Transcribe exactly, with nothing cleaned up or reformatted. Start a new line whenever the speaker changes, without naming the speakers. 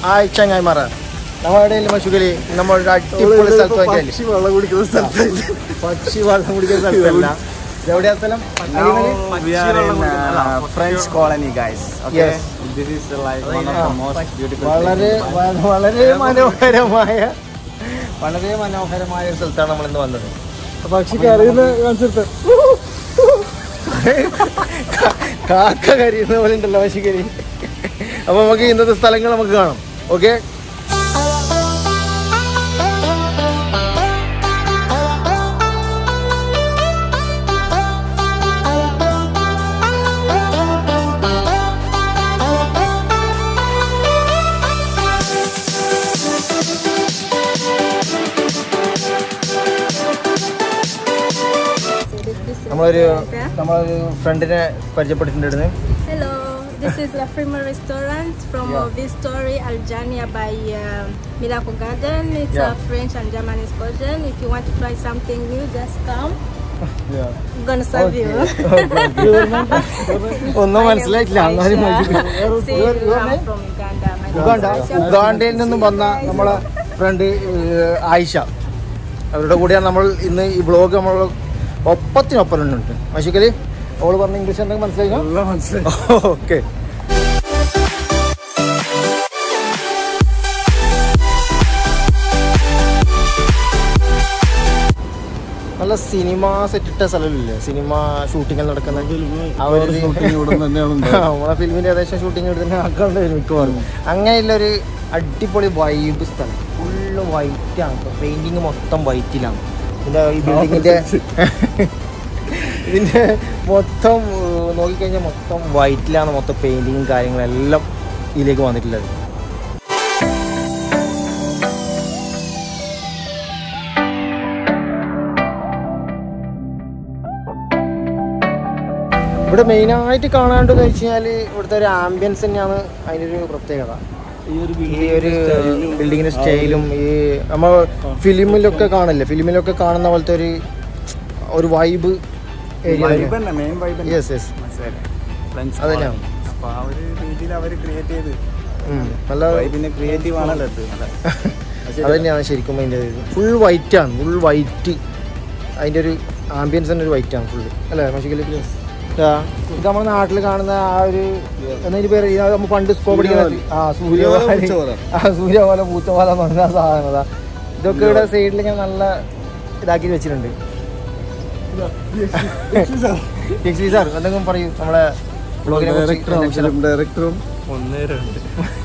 ആയി ചങ്ങായിമാറ നമ്മുടെ മഷുകലി നമ്മളൊരു അടിപൊളി സ്ഥലത്ത് പക്ഷി വെള്ളം കുടിക്കുന്ന സ്ഥലത്ത് പക്ഷി വെള്ളം കുടിക്കുന്ന സ്ഥലത്തല്ല എവിടെയാ സ്ഥലം
ഫ്രഞ്ച് കോളനി ഗൈസ്
വളരെ വളരെ മനോഹരമായ വളരെ മനോഹരമായ ഒരു സ്ഥലത്താണ് നമ്മൾ ഇന്ന് വന്നത് പക്ഷി കരയുന്ന കാണിച്ചിട്ട് കാക്ക കരിയുന്ന പോലെ ഉണ്ടല്ലോ പക്ഷിക്കരി അപ്പൊ നമുക്ക് ഇന്നത്തെ സ്ഥലങ്ങൾ നമുക്ക് കാണാം ഓക്കെ നമ്മളൊരു നമ്മളൊരു ഫ്രണ്ടിനെ പരിചയപ്പെട്ടിട്ടുണ്ടായിരുന്നു.
Hello, this is La Prima restaurant from yeah. VINCITORE, Algeria by uh, Miracle Garden. It's yeah. a French and Germanese version. If you want to try something new, just come. Yeah. I'm gonna serve okay. you.
ഒന്നും മനസ്സിലായിട്ടില്ല. ഉഗാണ്ടയിൽ നിന്നും വന്ന നമ്മളെ front Ayisha അവരുടെ കൂടെയാണ് നമ്മൾ ഇന്ന് ഈ ബ്ലോഗ് നമ്മൾ ഒപ്പത്തിനൊപ്പം ഉണ്ട്. മഷിക്കലി അവള് പറഞ്ഞ ഇംഗ്ലീഷ് എന്തെങ്കിലും മനസ്സിലായില്ല? ഓക്കെ. നല്ല സിനിമ സെറ്റിട്ട സ്ഥലമില്ലേ, സിനിമ ഷൂട്ടിങ് നടക്കുന്ന നമ്മളെ ഫിലിമിന്റെ ഏകദേശം ഷൂട്ടിങ് ഇവിടെ തന്നെ ആക്കാണ്ട് വരും മിക്കവാറും. അങ്ങനെയുള്ളൊരു അടിപൊളി വൈബ് സ്ഥലം, ഫുള്ള് വൈറ്റാണ്. പെയിന്റിങ് മൊത്തം വൈറ്റിലാണ്. ഇതിന്റെ ഈ ബിൽഡിങ്ങിന്റെ ഇതിന്റെ മൊത്തം നോക്കിക്കഴിഞ്ഞാൽ മൊത്തം വൈറ്റിലാണ് മൊത്തം പെയിന്റിങ്ങും കാര്യങ്ങളെല്ലാം ഇതിലേക്ക് വന്നിട്ടുള്ളത്. ഇവിടെ മെയിനായിട്ട് കാണാണ്ടെന്ന് വെച്ച് കഴിഞ്ഞാൽ ഇവിടുത്തെ ഒരു ആംബിയൻസ് തന്നെയാണ് അതിൻ്റെ ഒരു പ്രത്യേകത. ഈ ഒരു ബിൽഡിങ്ങിന്റെ സ്റ്റൈലും ഈ നമ്മൾ ഫിലിമിലൊക്കെ കാണില്ലേ, ഫിലിമിലൊക്കെ കാണുന്ന പോലത്തെ ഒരു ഒരു വൈബ് ഏരിയ. യെസ് യെസ് അതന്നെയാണ്. അതന്നെയാണ് ശരിക്കും അതിൻ്റെ ഫുൾ വൈറ്റ് ആണ്, ഫുൾ വൈറ്റ്. അതിൻ്റെ ഒരു ആംബിയൻസ് തന്നെ ഒരു വൈറ്റ് ആണ് ഫുള്ള് അല്ലേ മഷിക്കലി? ഇത് നമ്മുടെ നാട്ടിൽ കാണുന്ന ആ ഒരു എന്നതിന് പേര് നമ്മൾ പണ്ട് സ്കോ പഠിക്കുന്ന ആ സൂര്യപോലെ ആ സൂര്യപോലെ പൂച്ചപോലെ എന്ന് പറഞ്ഞ സാധനം. ഇതൊക്കെ ഇവിടെ സൈഡിൽ ഞാൻ നല്ല ഇതാക്കി വെച്ചിട്ടുണ്ട്. സാർ എന്തെങ്കിലും പറയൂ നമ്മളെ ബ്ലോഗിനെ കുറിച്ച്.
ഡയറക്ടറും ഒന്നേ രണ്ട്